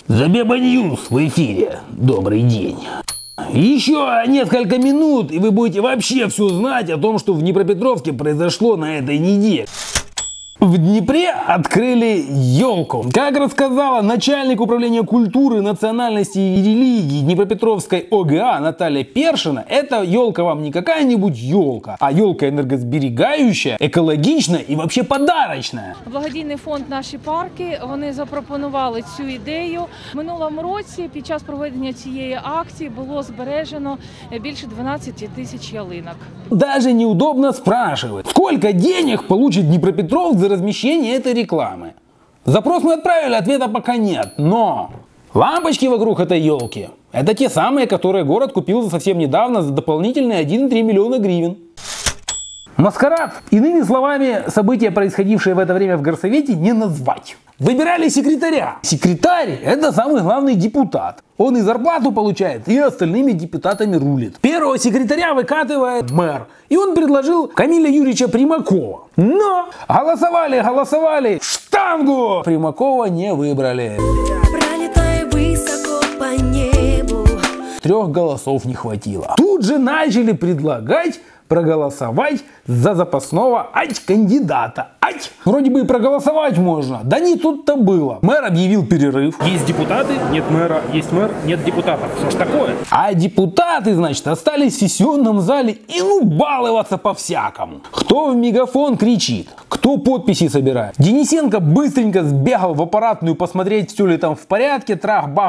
Забеба Ньюс в эфире. Добрый день. Еще несколько минут, и вы будете вообще все знать о том, что в Днепропетровске произошло на этой неделе. В Днепре открыли елку. Как рассказала начальник управления культуры, национальности и религии Днепропетровской ОГА Наталья Першина, эта елка вам не какая-нибудь елка, а елка энергосберігаюча, екологічна і вообще подарочна. Благодійний фонд «Наші парки», вони запропонували цю ідею. В минулому році під час проведення цієї акції було збережено більше 12 тисяч ялинок. Даже неудобно спрашивать, сколько денег получит Днепропетровск за размещение этой рекламы. Запрос мы отправили, ответа пока нет. Но лампочки вокруг этой елки — это те самые, которые город купил совсем недавно за дополнительные 1,3 миллиона гривен. Маскарад. Иными словами, события, происходившие в это время в горсовете, не назвать. Выбирали секретаря. Секретарь – это самый главный депутат. Он и зарплату получает, и остальными депутатами рулит. Первого секретаря выкатывает мэр. И он предложил Камиля Юрьевича Примакова. Но голосовали, штангу! Примакова не выбрали. Пролетай высоко по небу. 3 голосов не хватило. Тут же начали предлагать проголосовать за запасного кандидата. Вроде бы и проголосовать можно. Да не тут-то было. Мэр объявил перерыв. Есть депутаты, нет мэра, есть мэр, нет депутатов. Что ж такое? А депутаты, значит, остались в сессионном зале и баловаться по-всякому. Кто в мегафон кричит, кто подписи собирает. Денисенко быстренько сбегал в аппаратную посмотреть, все ли там в порядке. Трах-бах.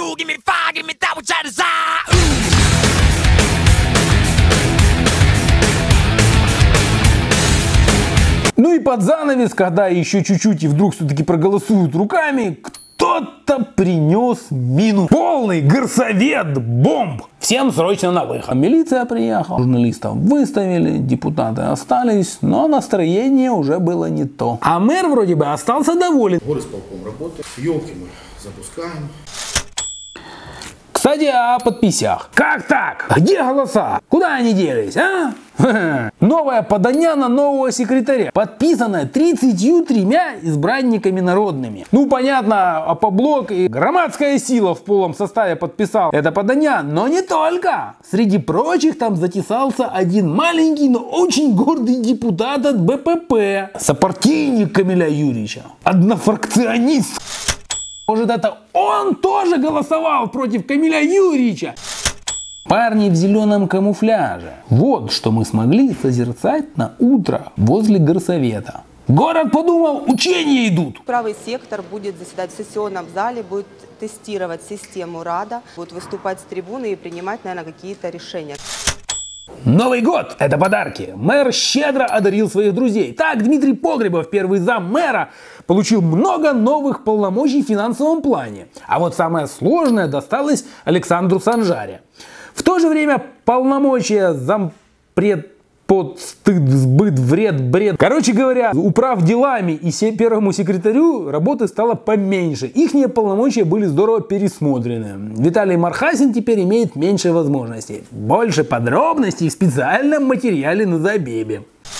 Ну и под занавес, когда еще чуть-чуть и вдруг все-таки проголосуют руками, кто-то принес мину. Полный горсовет бомб. Всем срочно на выход. Милиция приехала, журналистов выставили, депутаты остались, но настроение уже было не то. А мэр вроде бы остался доволен. Горисполком работает, елки мы запускаем. Кстати, о подписях. Как так? Где голоса? Куда они делись, а? Новое подання на нового секретаря, подписанное 33 избранниками народными. Ну, понятно, Апоблок и громадская сила в полном составе подписал это подання, но не только. Среди прочих там затесался один маленький, но очень гордый депутат от БПП, сопартийник Камиля Юрьевича, однофракционист. Может, это он тоже голосовал против Камиля Юрьевича? Парни в зеленом камуфляже. Вот что мы смогли созерцать на утро возле горсовета. Город подумал, учения идут. Правый сектор будет заседать в сессионном зале, будет тестировать систему РАДА, будет выступать с трибуны и принимать, наверное, какие-то решения. Новый год – это подарки. Мэр щедро одарил своих друзей. Так, Дмитрий Погребов, первый зам мэра, получил много новых полномочий в финансовом плане. А вот самое сложное досталось Александру Санжаре. В то же время полномочия зампред под стыд, сбыт, вред, бред. Короче говоря, управ делами и первому секретарю работы стало поменьше. Ихние полномочия были здорово пересмотрены. Виталий Мархасин теперь имеет меньше возможностей. Больше подробностей в специальном материале на Забебе.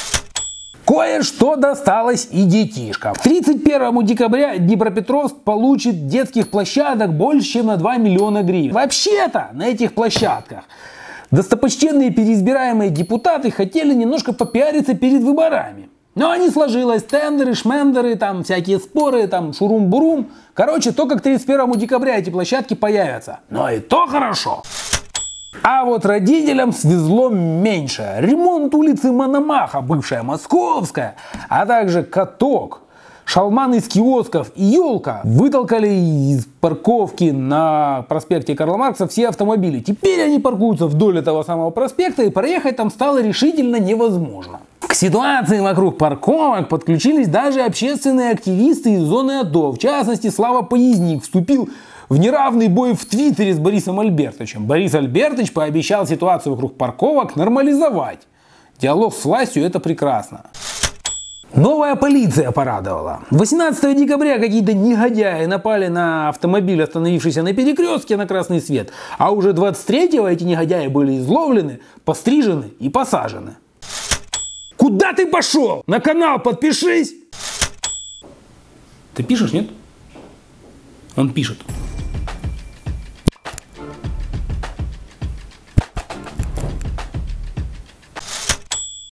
Кое-что досталось и детишкам. К 31 декабря Днепропетровск получит детских площадок больше, чем на 2 миллиона гривен. Вообще-то на этих площадках достопочтенные переизбираемые депутаты хотели немножко попиариться перед выборами. Но не сложилось. Тендеры, шмендеры, там всякие споры, там шурум-бурум. Короче, только к 31 декабря эти площадки появятся. Но и то хорошо. А вот родителям свезло меньше. Ремонт улицы Мономаха, бывшая Московская, а также каток, шалман из киосков и елка вытолкали из парковки на проспекте Карла Маркса все автомобили. Теперь они паркуются вдоль этого самого проспекта, и проехать там стало решительно невозможно. К ситуации вокруг парковок подключились даже общественные активисты из зоны АТО. В частности, Слава Поездник вступил в неравный бой в Твиттере с Борисом Альбертовичем. Борис Альбертович пообещал ситуацию вокруг парковок нормализовать. Диалог с властью – это прекрасно. Новая полиция порадовала. 18 декабря какие-то негодяи напали на автомобиль, остановившийся на перекрестке на красный свет. А уже 23-го эти негодяи были изловлены, пострижены и посажены. Куда ты пошел? На канал подпишись! Ты пишешь, нет? Он пишет.